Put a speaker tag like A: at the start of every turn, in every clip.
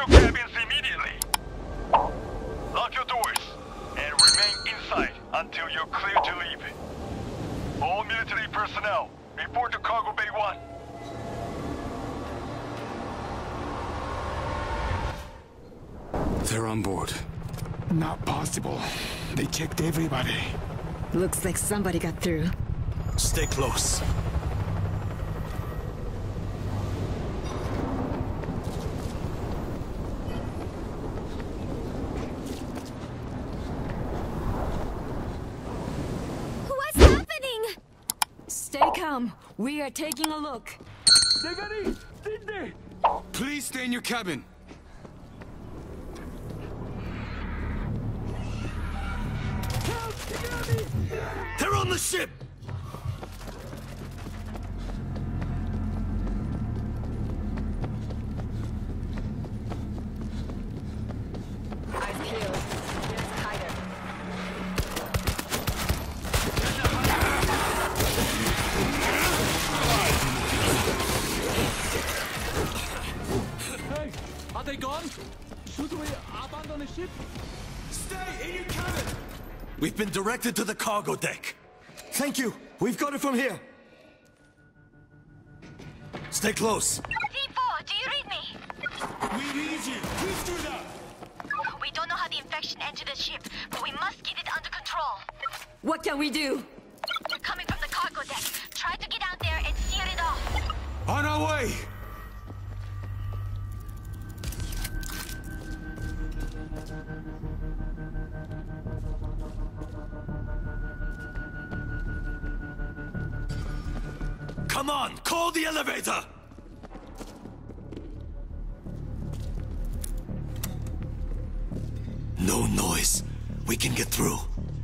A: your cabins immediately. Lock your doors and remain inside until you're clear to leave. All military personnel, report to Cargo Bay 1.
B: They're on board.
C: Not possible. They checked everybody.
D: Looks like somebody got through.
E: Stay close.
D: What's happening? Stay calm. We are taking a look.
B: Please stay in your cabin.
E: They're on the ship!
D: Eyes peeled. Get us tighter.
F: Hey, are they gone? Should we abandon the ship?
E: Stay in your cabin! We've been directed to the cargo deck. Thank you. We've got it from here. Stay close.
G: V4, do you read me?
E: We read you. Please do that.
G: We don't know how the infection entered the ship, but we must get it under control.
D: What can we do?
G: We're coming from the cargo deck. Try to get out there and seal it off.
B: On our way!
E: Come on, call the elevator! No noise. We can get through.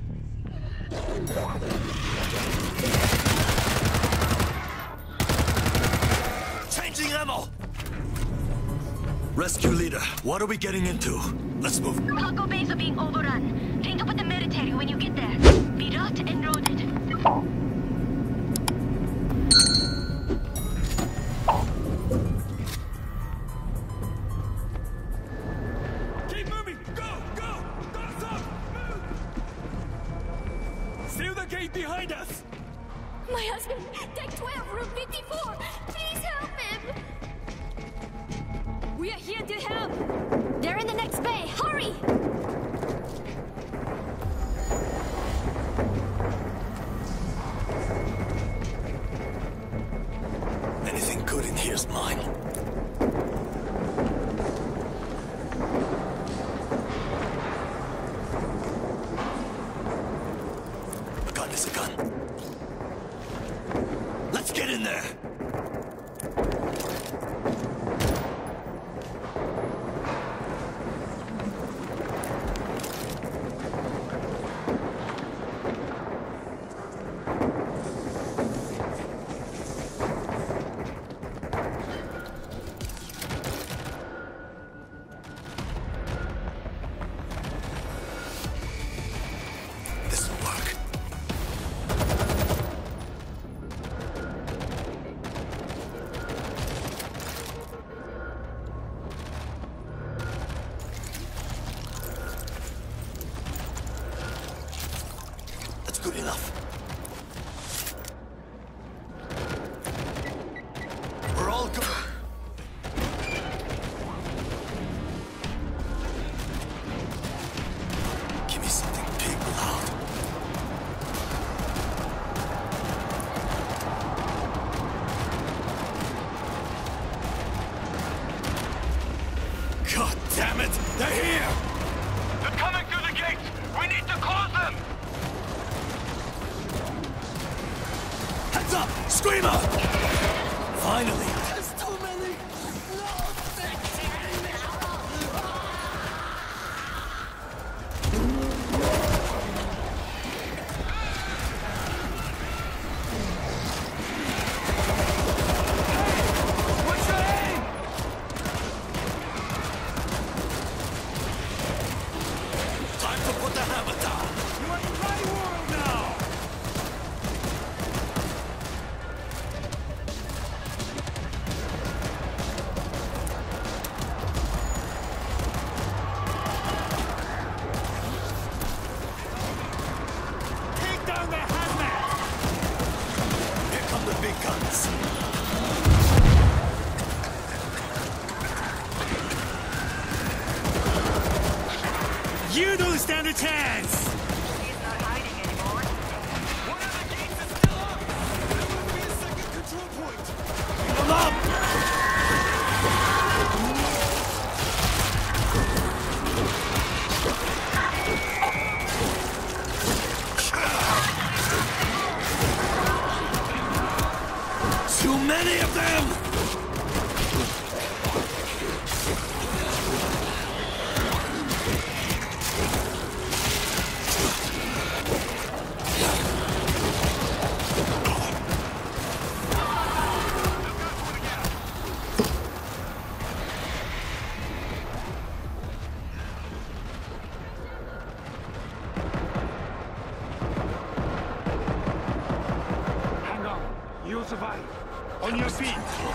E: Changing ammo! Rescue leader, what are we getting into? Let's move.
G: Cargo bays are being overrun. Link up with the military when you get there. Be roughed and loaded.
E: Keep moving! Go! Go! Don't stop! Move! Seal the gate behind us!
D: My husband! Deck 12, room 54! Please help him! We are here to help! They're in the next bay! Hurry!
E: Anything good in here's mine. A gun is a gun. Let's get in there! This'll work. That's good enough. We're all good. Give me something big loud. God damn it! They're here!
A: They're coming through the gates! We need to close them!
E: Heads up! Screamer! Finally! There's too many!
A: What's your aim?
E: Time to put the hammer down!
A: You are in my world now!
E: big guns.
C: You don't stand a chance!
G: He's not hiding anymore.
B: One of the gates is still up! There must be a second control point!
E: Come up! Too many of them!
C: Hang on. You'll survive. On your feet.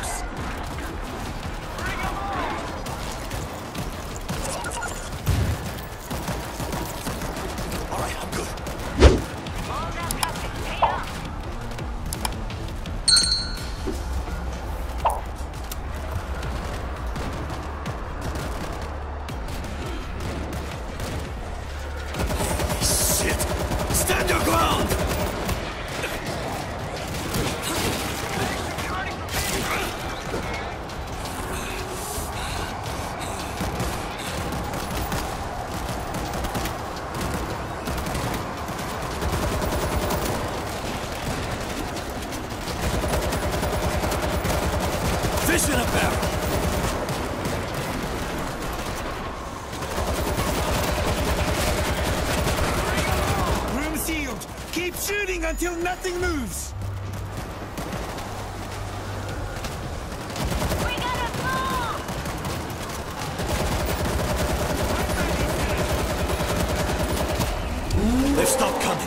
E: All right, I'm good.
G: All that practice paid off.
E: Shit! Stand your ground! Fish in a barrel!
C: Room sealed. Keep shooting until nothing moves.
G: We gotta move!
E: They've stopped coming.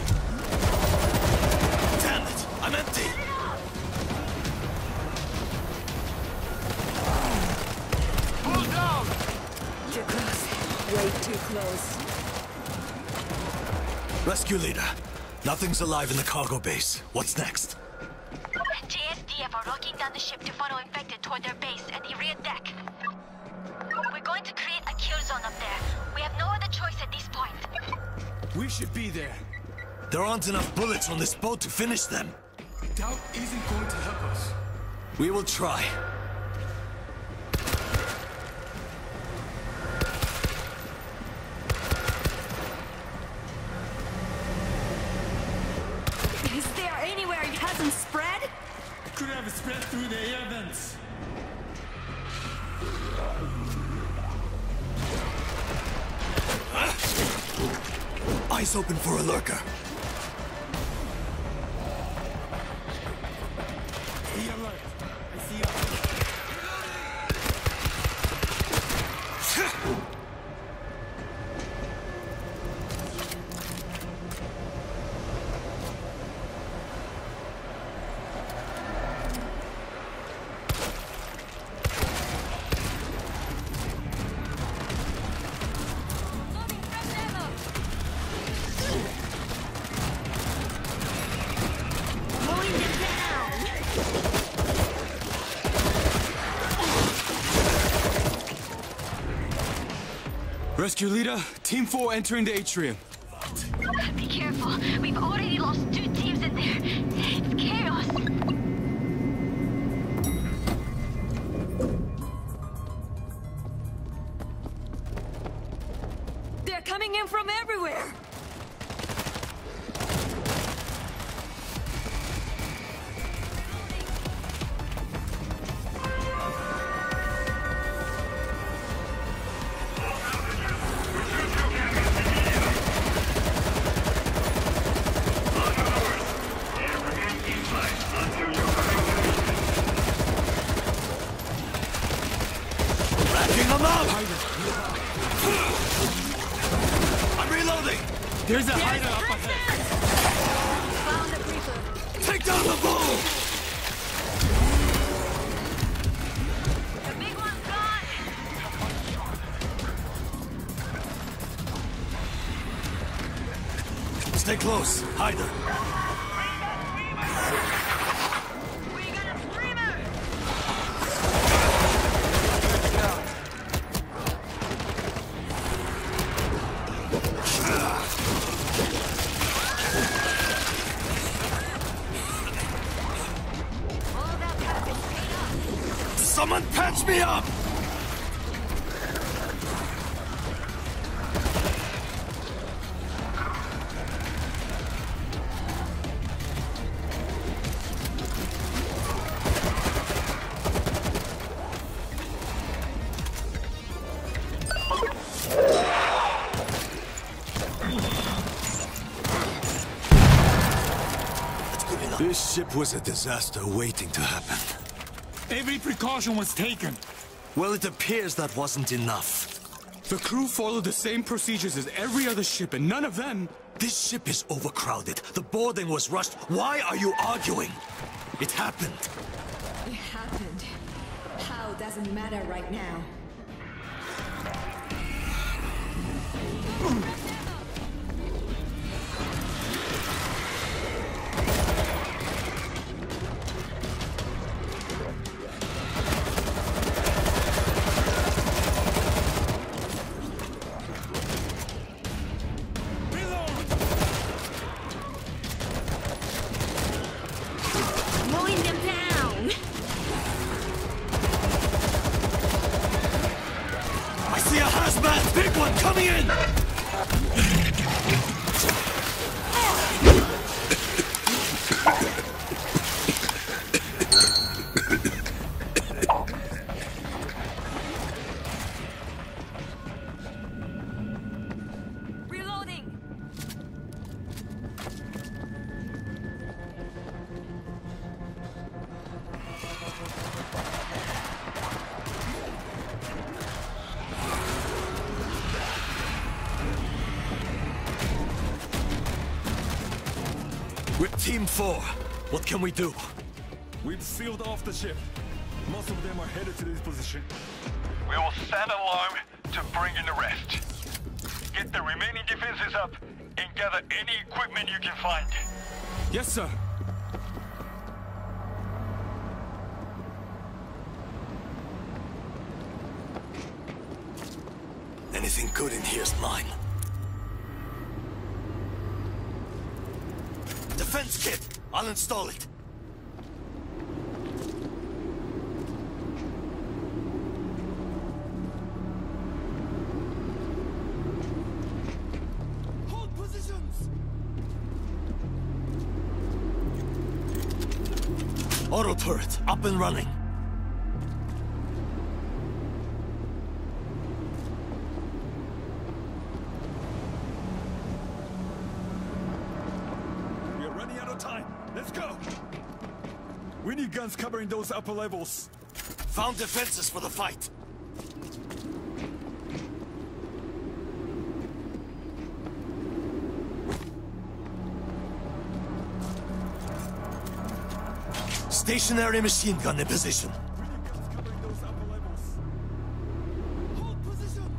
E: Damn it! I'm empty!
B: Pull down!
D: Too close. Way too close.
E: Rescue leader. Nothing's alive in the cargo base. What's next?
G: JSDF are locking down the ship to funnel infected toward their base at the rear deck. We're going to create a kill zone up there. We have no other choice at this point.
B: We should be there.
E: There aren't enough bullets on this boat to finish them.
B: Doubt isn't going to help us.
E: We will try.
D: Is there anywhere it hasn't spread?
C: Could have spread through the air vents.
E: Eyes open for a lurker.
C: Be alert. I see you.
D: Loading fresh ammo. Mowing them down.
B: Rescue leader, Team 4 entering the atrium.
G: Be careful. We've already lost 2 teams in there. It's chaos.
D: They're coming in from everywhere.
E: Racking them up! I'm reloading!
C: There's a hider up ahead.
D: Found a creeper.
E: Take down the bull!
G: The big one's gone.
E: Stay close. Hider. Someone patch me up! This ship was a disaster waiting to happen.
C: Every precaution was taken.
E: Well, it appears that wasn't enough.
F: The crew followed the same procedures as every other ship, and none of them...
E: This ship is overcrowded. The boarding was rushed. Why are you arguing? It happened.
D: It happened. How doesn't matter right now. Mowing them down.
E: I see a hazmat! Big one coming in!
D: Reloading.
E: We're Team 4. What can we do?
A: We've sealed off the ship. Most of them are headed to this position. We will sound alarm to bring in the rest. Get the remaining defenses up and gather any equipment you can find.
F: Yes, sir.
E: Anything good in here's mine. Defense kit! I'll install it.
B: Hold positions!
E: Auto turret, up and running.
A: We are running out of time. Let's go! We need guns covering those upper levels.
E: Found defenses for the fight. Stationary machine gun in position.
A: We need guns covering those upper levels.
B: Hold positions!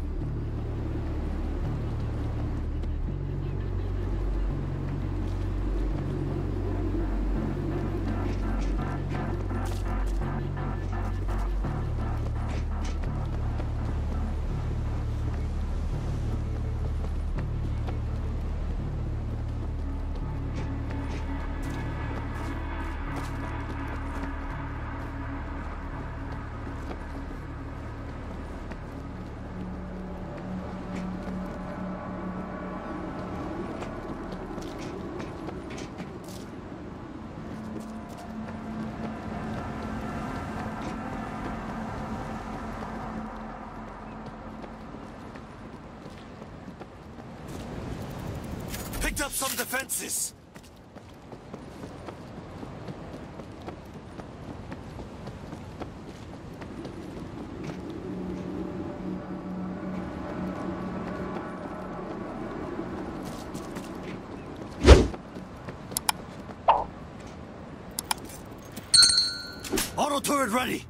E: Picked up some defenses. Auto turret ready.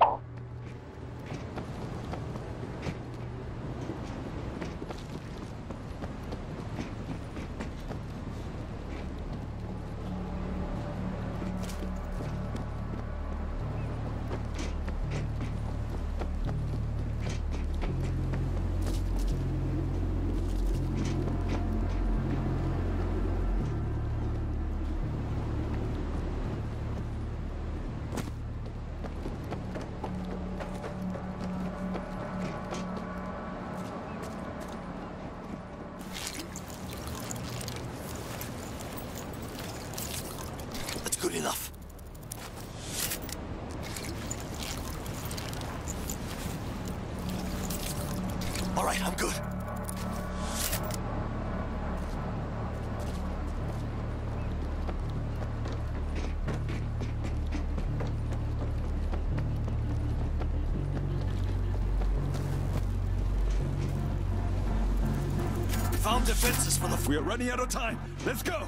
E: right, I'm good.
A: We found defenses for the... We are running out of time. Let's go!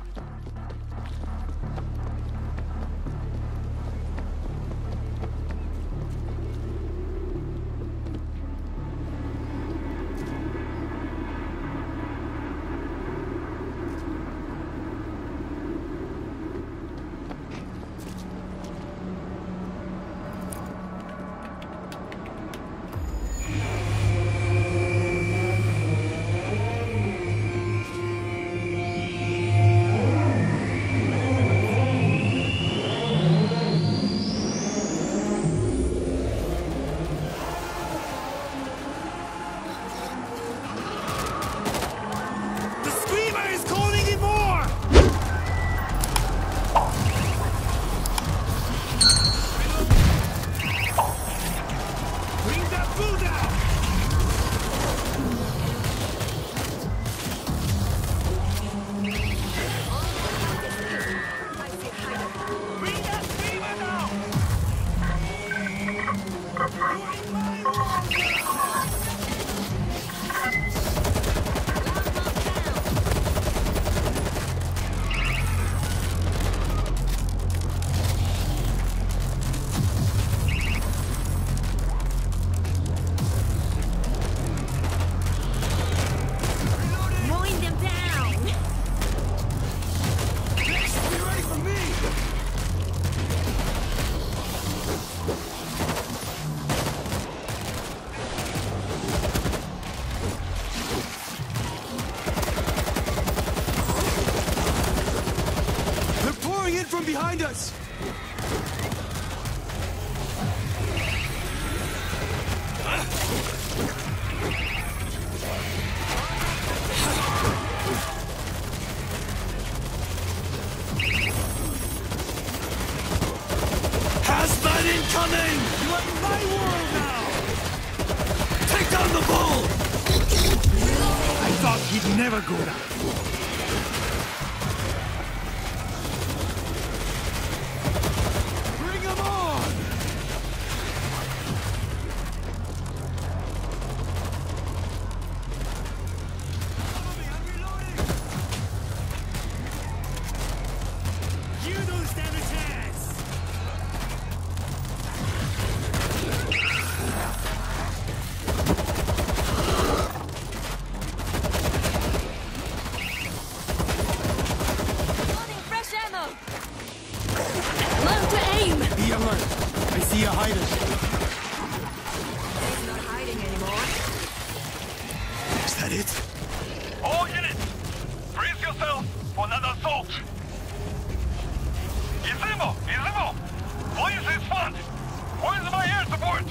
F: From behind us!
E: Hazmat incoming!
C: You are in my world now!
E: Take down the bull!
C: I thought he'd never go down.
A: All units, brace yourself for another assault. Izimo! Please respond! Where's my air support?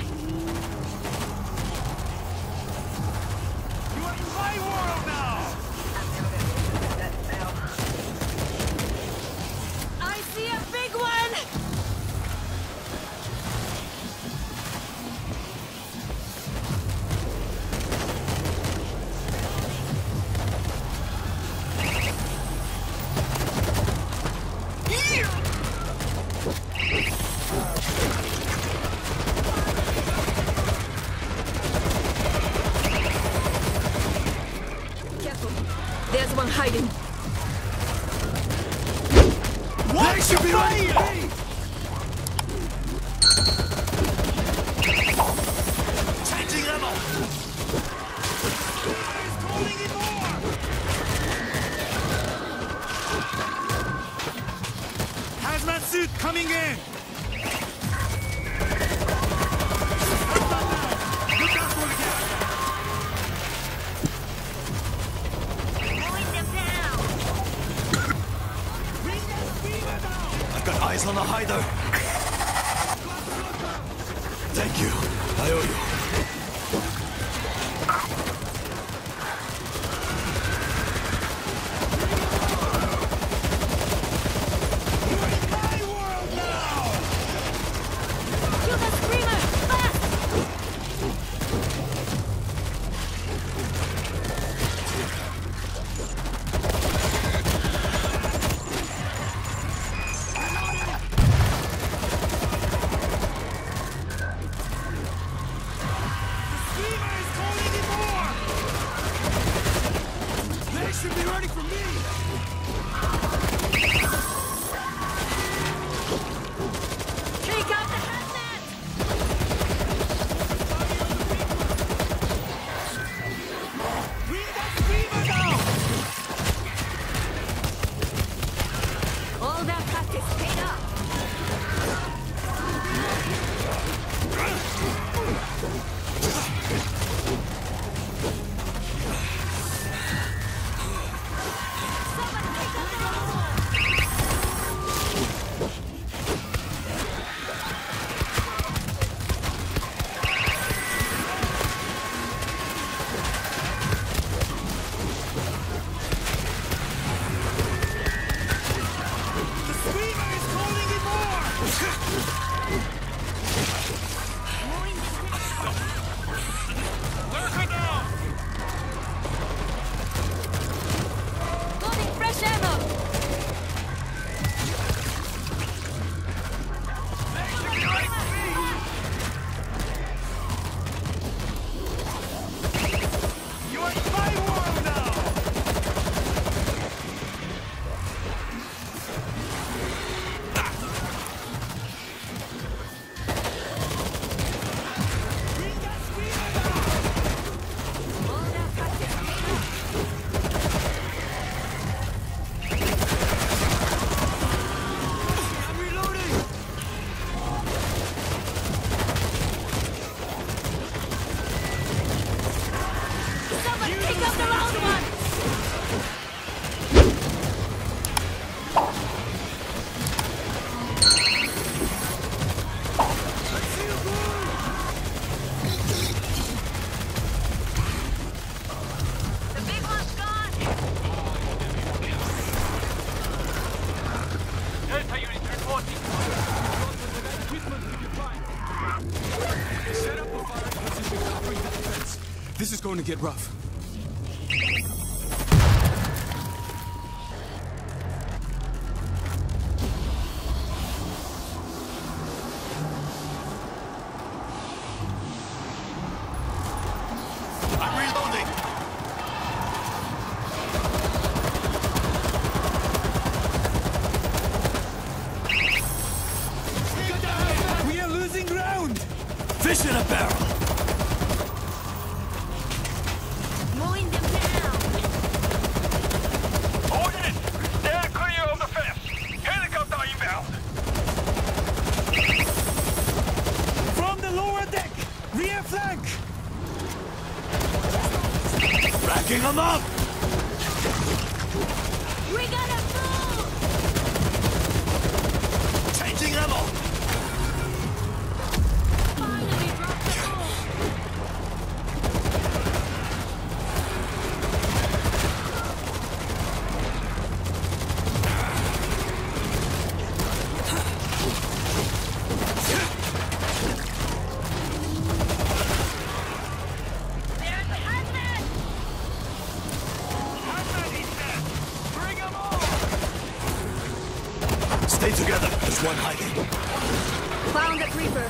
C: You are in my world now!
D: I see a big one! There's one hiding.
C: What? They should be ready!
E: Changing ammo!
C: He's calling in more! Hazmat suit coming in! Look out for the gas!
E: I've got eyes on the hider. Thank you. I owe you.
F: going to get rough.
E: I'm reloading.
C: We are losing ground!
E: Fish in a barrel.
D: Mowing them down.
A: All units, stand clear of the fence. Helicopter inbound.
C: From the lower deck! Rear flank!
E: Racking them up.
D: We gotta move!
E: Changing ammo.
D: Finally dropped the ball.
G: There's the hazmat!
A: Bring them on!
E: Stay together. There's one hiding.
D: Found the creeper.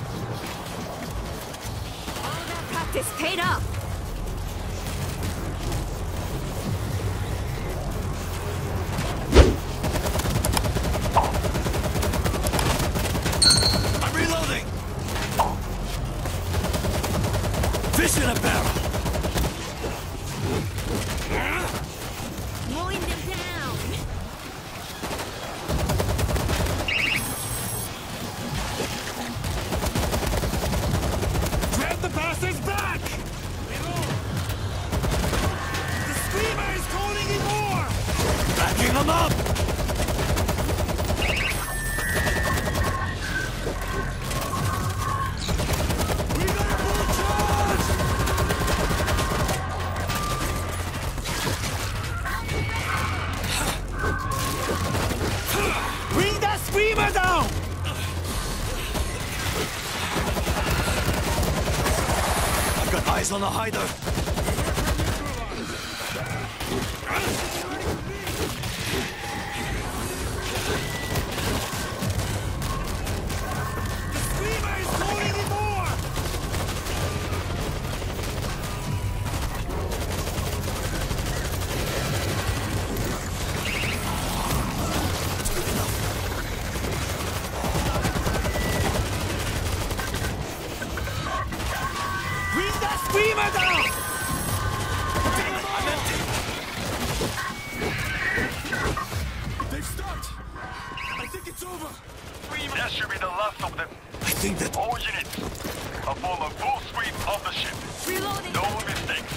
D: All that practice paid off.
E: I'm reloading. Fish in a barrel.
D: Mowing them down.
C: Grab the bastards back! The screamer is calling in more!
E: Backing them up.
C: We gotta full charge! Bring that screamer down!
E: I've got eyes on the hider.
C: The screamer is calling in more! Bring that screamer down!
E: I'm empty.
F: They've stopped! I think it's over!
A: That should be the last of them.
E: I think that
A: All units, a form of full sweep of the ship.
D: Reloading.
A: No mistakes.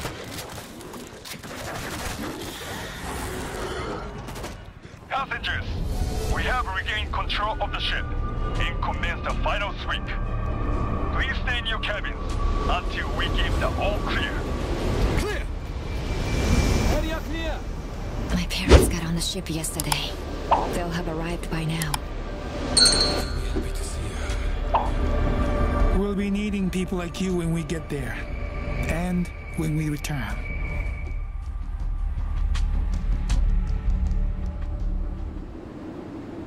A: Passengers, we have regained control of the ship and commenced the final sweep. Please stay in your cabins until we give the all clear.
F: Clear!
B: Area clear.
D: My parents got on the ship yesterday. They'll have arrived by now.
F: Happy to see you.
C: We'll be needing people like you when we get there. And when we return.